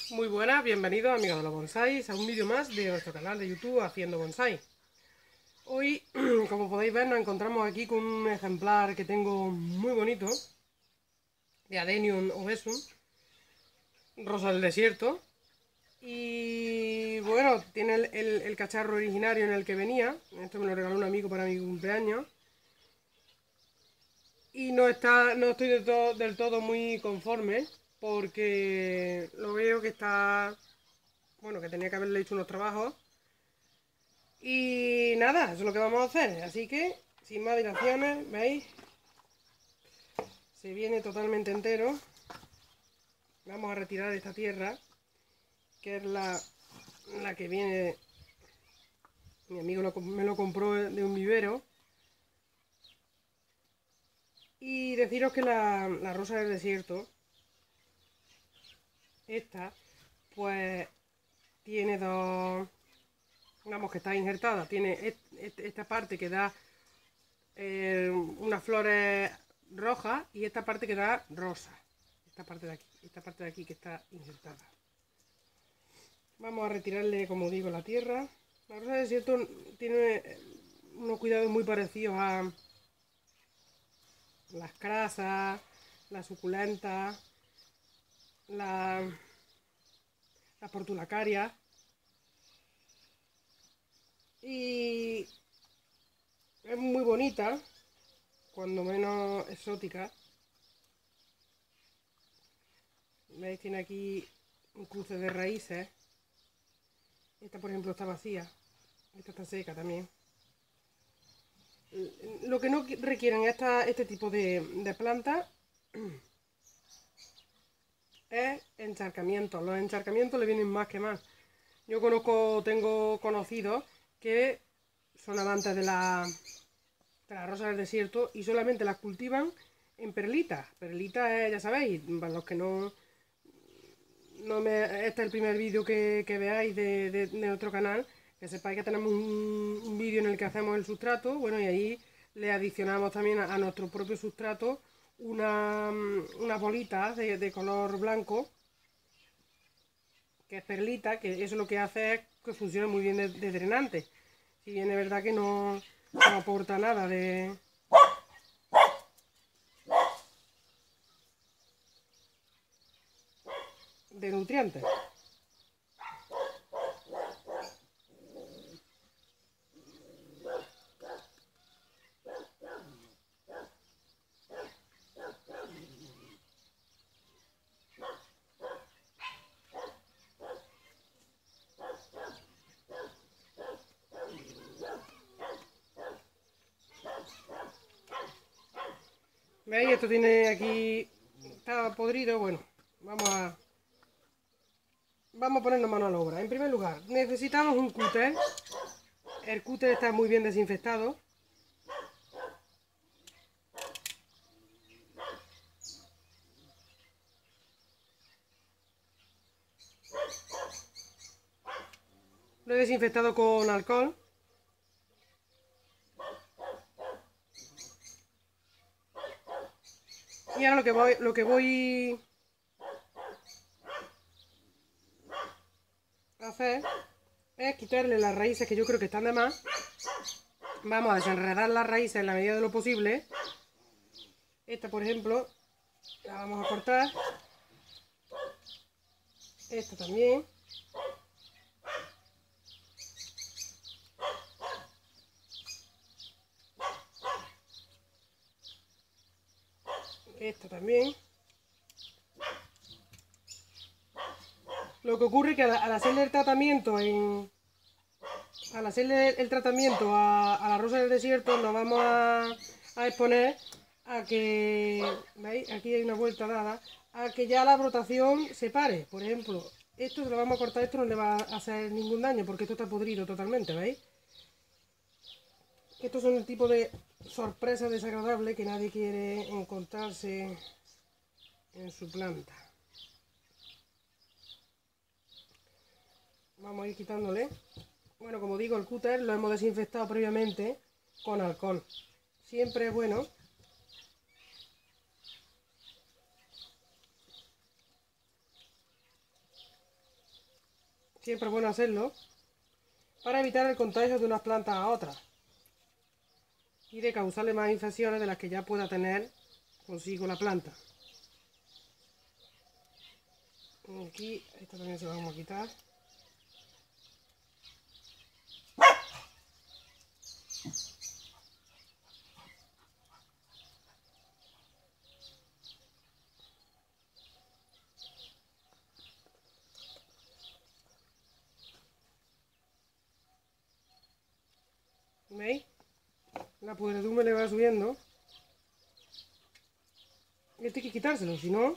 Muy buenas, bienvenidos amigos de los bonsáis a un vídeo más de nuestro canal de YouTube Haciendo Bonsai. Hoy, como podéis ver, nos encontramos aquí con un ejemplar que tengo muy bonito de Adenium obesum, rosa del desierto. Y bueno, tiene el cacharro originario en el que venía. Esto me lo regaló un amigo para mi cumpleaños. Y no estoy del todo muy conforme porque lo veo que está, bueno, que tenía que haberle hecho unos trabajos. Y nada, eso es lo que vamos a hacer. Así que, sin más dilaciones, ¿veis? Se viene totalmente entero. Vamos a retirar esta tierra, que es la que viene. Mi amigo me lo compró de un vivero. Y deciros que la rosa del desierto, esta, pues tiene dos. Digamos que está injertada. Tiene esta parte que da unas flores rojas y esta parte que da rosa. Esta parte de aquí que está injertada. Vamos a retirarle, como digo, la tierra. La rosa del desierto tiene unos cuidados muy parecidos a las crasas, las suculentas, las portulacarias. Y es muy bonita, cuando menos exótica. ¿Veis? Tiene aquí un cruce de raíces. Esta, por ejemplo, está vacía. Esta está seca también. Lo que no requieren este tipo de plantas es encharcamiento. Los encharcamientos le vienen más que más. Yo tengo conocidos que son amantes de la rosa del desierto y solamente las cultivan en perlitas. Perlitas, ya sabéis, para los que este es el primer vídeo que veáis de nuestro canal, que sepáis que tenemos un vídeo en el que hacemos el sustrato, bueno, y ahí le adicionamos también a nuestro propio sustrato unas bolitas de color blanco, que es perlita, que eso lo que hace es que funcione muy bien de drenante. Si bien es verdad que no aporta nada de nutrientes. ¿Veis? Esto tiene aquí, está podrido. Bueno, vamos a ponernos mano a la obra. En primer lugar, necesitamos un cúter. El cúter está muy bien desinfectado. Lo he desinfectado con alcohol. Y ahora lo que voy a hacer es quitarle las raíces que yo creo que están de más. Vamos a desenredar las raíces en la medida de lo posible. Esta, por ejemplo, la vamos a cortar. Esta también. Esta también. Lo que ocurre es que al hacerle el tratamiento a la rosa del desierto, nos vamos a exponer a que, ¿veis? Aquí hay una vuelta dada, a que ya la brotación se pare. Por ejemplo, esto se lo vamos a cortar, esto no le va a hacer ningún daño porque esto está podrido totalmente, ¿veis? Estos son el tipo de sorpresas desagradables que nadie quiere encontrarse en su planta. Vamos a ir quitándole. Bueno, como digo, el cúter lo hemos desinfectado previamente con alcohol. Siempre es bueno siempre es bueno hacerlo para evitar el contagio de unas plantas a otras y de causarle más infecciones de las que ya pueda tener consigo la planta. Aquí, esto también se lo vamos a quitar. ¿Veis? La podredumbre le va subiendo. Esto hay que quitárselo, si no...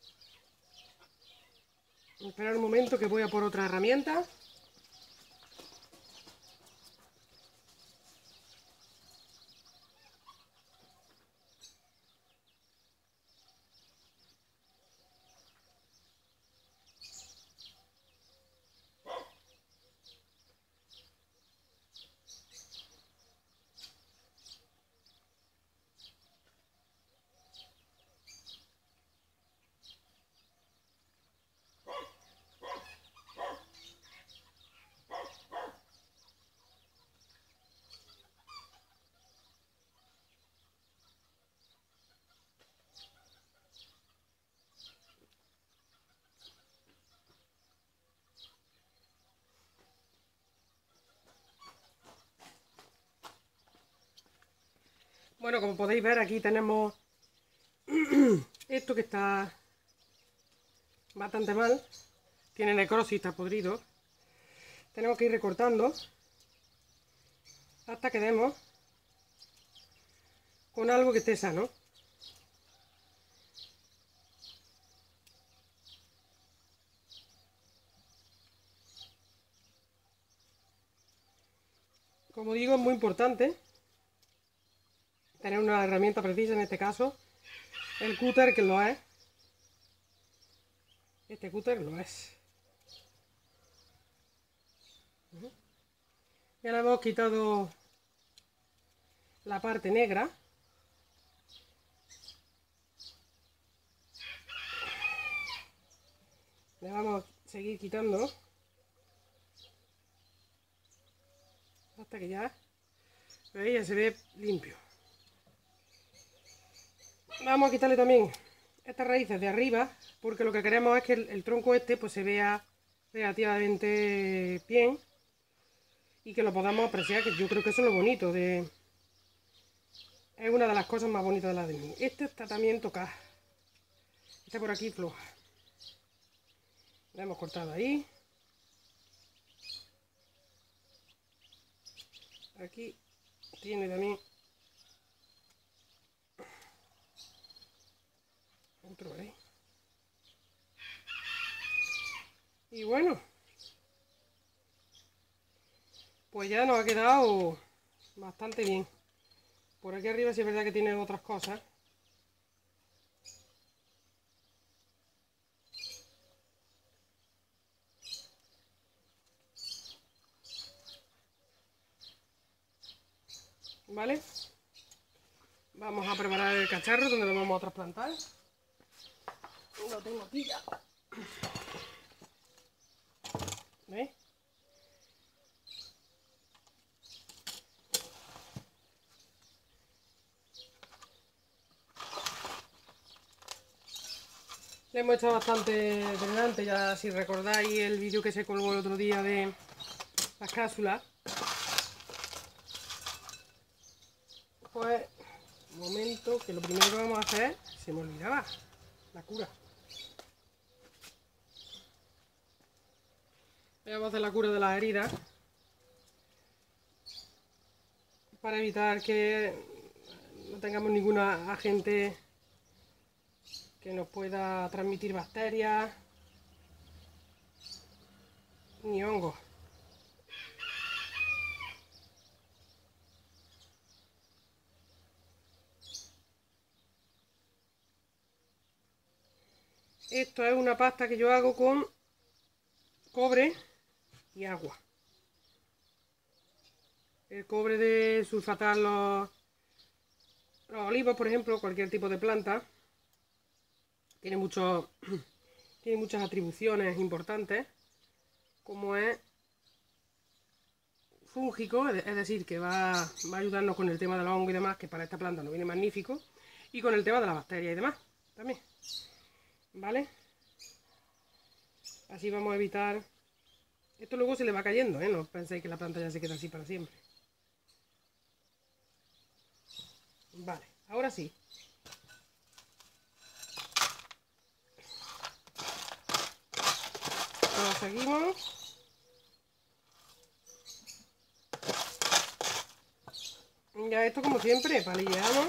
Esperar un momento que voy a por otra herramienta. Bueno, como podéis ver, aquí tenemos esto que está bastante mal. Tiene necrosis, está podrido. Tenemos que ir recortando hasta que demos con algo que esté sano. Como digo, es muy importante tener una herramienta precisa, en este caso el cúter, que lo es. Este cúter lo es. Ya le hemos quitado la parte negra. Le vamos a seguir quitando hasta que ya, ¿veis? Ya se ve limpio. Vamos a quitarle también estas raíces de arriba, porque lo que queremos es que el tronco este pues se vea relativamente bien y que lo podamos apreciar, que yo creo que eso es lo bonito de... Es una de las cosas más bonitas de la de mí. Este está también tocado. Está por aquí floja. La hemos cortado ahí. Aquí tiene también otro ahí. Y bueno, pues ya nos ha quedado bastante bien. Por aquí arriba sí es verdad que tiene otras cosas. ¿Vale? Vamos a preparar el cacharro donde lo vamos a trasplantar. Lo tengo aquí ya. ¿Veis? Le hemos echado bastante drenante, ya si recordáis el vídeo que se colgó el otro día de las cápsulas. Pues, un momento, que lo primero que vamos a hacer, se me olvidaba, la cura. Vamos a hacer la cura de las heridas para evitar que no tengamos ningún agente que nos pueda transmitir bacterias ni hongos. Esto es una pasta que yo hago con cobre y agua. El cobre de sulfatar los olivos, por ejemplo, cualquier tipo de planta, tiene muchas atribuciones importantes, como es fúngico, es decir, que va a ayudarnos con el tema del hongo y demás, que para esta planta nos viene magnífico, y con el tema de las bacterias y demás, también, ¿vale? Así vamos a evitar... Esto luego se le va cayendo, ¿eh? No penséis que la planta ya se queda así para siempre. Vale, ahora sí. Lo seguimos. Ya esto como siempre, palilleamos.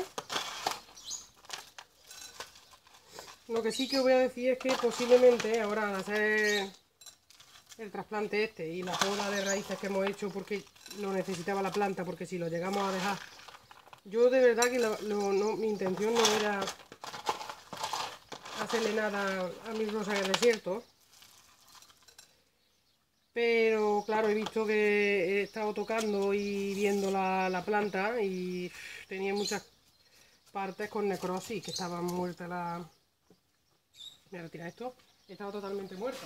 Lo que sí que os voy a decir es que posiblemente ahora al hacer el trasplante este y la poda de raíces que hemos hecho porque lo necesitaba la planta, porque si lo llegamos a dejar, yo de verdad que mi intención no era hacerle nada a mis rosas del desierto, pero claro, he visto que he estado tocando y viendo la planta y tenía muchas partes con necrosis, que estaban muertas la... Voy a retirar esto. Estaba totalmente muerta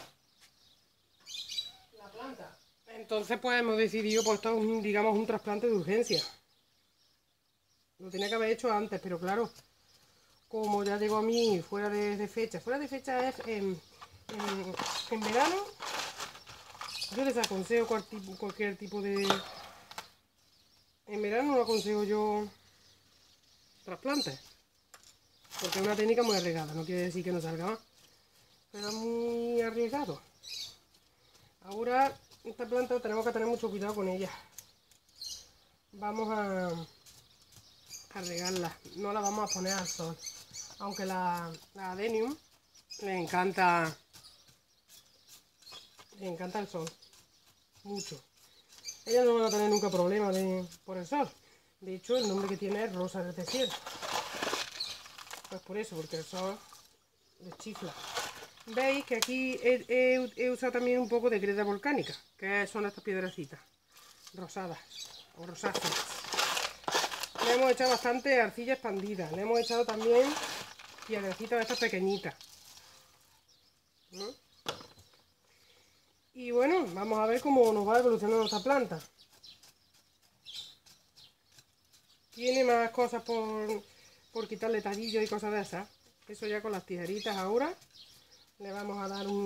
la planta. Entonces pues hemos decidido, pues esto es digamos un trasplante de urgencia. Lo tenía que haber hecho antes, pero claro, como ya llegó a mí fuera de fecha. Fuera de fecha es en verano. Yo desaconsejo cualquier tipo de... En verano no aconsejo yo trasplantes, porque es una técnica muy arriesgada, no quiere decir que no salga más, pero es muy arriesgado. Ahora esta planta tenemos que tener mucho cuidado con ella. Vamos a regarla, no la vamos a poner al sol, aunque la adenium le encanta el sol, mucho. Ella no va a tener nunca problema por el sol. De hecho, el nombre que tiene es rosa del desierto. Pues por eso, porque el sol les chifla. Veis que aquí he usado también un poco de greda volcánica, que son estas piedrecitas rosadas o rosáceas. Le hemos echado bastante arcilla expandida. Le hemos echado también piedrecitas de estas pequeñitas, ¿no? Y bueno, vamos a ver cómo nos va evolucionando esta planta. Tiene más cosas por quitarle talillos y cosas de esas. Eso ya con las tijeritas ahora. Le vamos a dar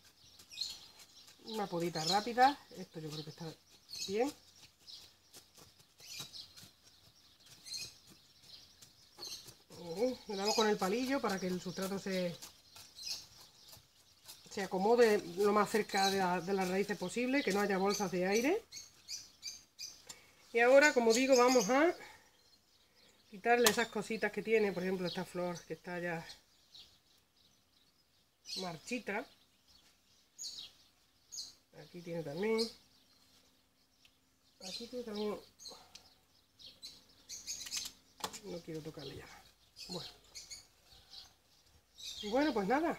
una podita rápida. Esto yo creo que está bien. Le damos con el palillo para que el sustrato se acomode lo más cerca de las raíces posible, que no haya bolsas de aire. Y ahora, como digo, vamos a quitarle esas cositas que tiene, por ejemplo esta flor que está ya marchita. Aquí tiene también. Aquí tiene también. No quiero tocarle ya. Bueno, pues nada.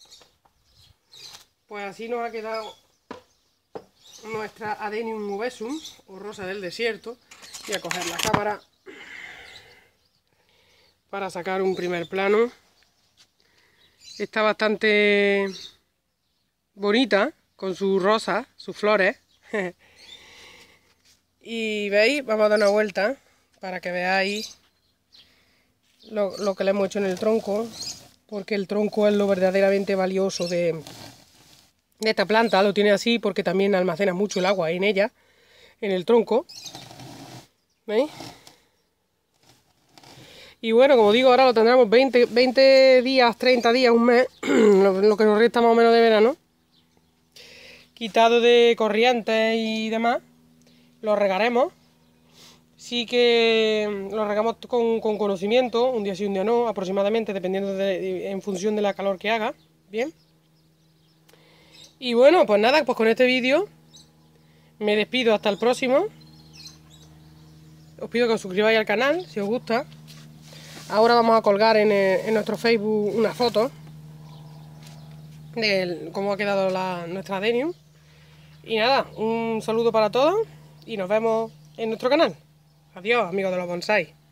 Pues así nos ha quedado nuestra Adenium obesum, o rosa del desierto. Voy a coger la cámara para sacar un primer plano. Está bastante bonita, con sus rosas, sus flores. Y veis, vamos a dar una vuelta para que veáis lo que le hemos hecho en el tronco, porque el tronco es lo verdaderamente valioso de esta planta. Lo tiene así porque también almacena mucho el agua en ella, en el tronco. ¿Veis? Y bueno, como digo, ahora lo tendremos 20 días, 30 días, un mes, lo que nos resta más o menos de verano, quitado de corrientes y demás. Lo regaremos. Sí que lo regamos con conocimiento, un día sí, un día no, aproximadamente, dependiendo en función de la calor que haga. Bien. Y bueno, pues nada, pues con este vídeo me despido hasta el próximo. Os pido que os suscribáis al canal, si os gusta. Ahora vamos a colgar en nuestro Facebook una foto de cómo ha quedado nuestra Adenium. Y nada, un saludo para todos y nos vemos en nuestro canal. Adiós, amigos de los bonsai.